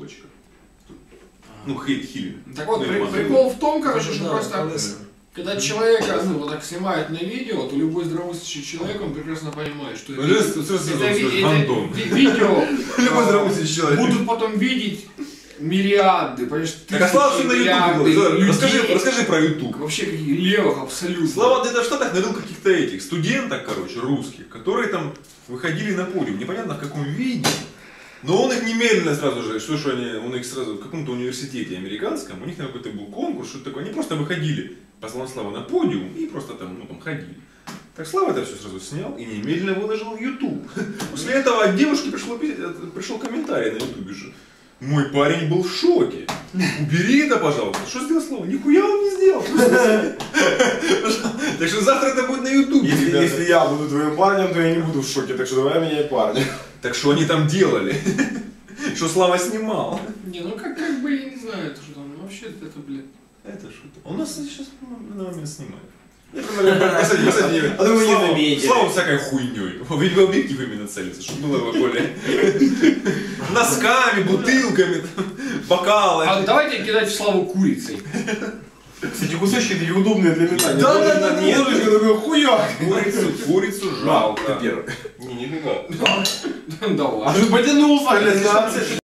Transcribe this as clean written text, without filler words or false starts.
точка. Ну, хейтхилинг. Так вот, прикол в том, короче, что просто, когда человека вот так снимают на видео, то любой здравомыслящий человек, он прекрасно понимает, что это видео Любой здравомыслящий человек. будут потом видеть миллиарды, понимаешь, так, а Слава все на YouTube. Расскажи про YouTube. Вообще каких левых абсолютно. Слава где-то в Штатах нарыл каких-то этих студенток, короче, русских, которые там выходили на подиум, непонятно в каком виде. Но он их немедленно сразу же, он их сразу в каком-то университете американском, у них там какой-то был конкурс, что-то такое, они просто выходили по словам Славы на подиум и просто там, ну, там ходили. Так Слава это все сразу снял и немедленно выложил в YouTube. После этого от девушки пришел комментарий на YouTube же. Мой парень был в шоке. Убери это, пожалуйста. Что сделал Слава? Нихуя он не сделал. Так что завтра это будет на YouTube. Если я буду твоим парнем, то я не буду в шоке, так что давай меняй парня. Так что они там делали? Что Слава снимал? Не, ну как бы я не знаю, что там вообще это, блядь. Это шутка. Он нас сейчас на момент снимает. А вы не заметили. Слава всякой хуйней. Ведь в объектив именно целится, чтобы было более носками, бутылками, бокалами. А давайте кидать в Славу курицей. Кстати, кусочки такие удобные для метания. Да. Нет, такой хуяк. Курицу жалко. Ты первый. Не бегал. Да ладно. А ты потянулся, блядь.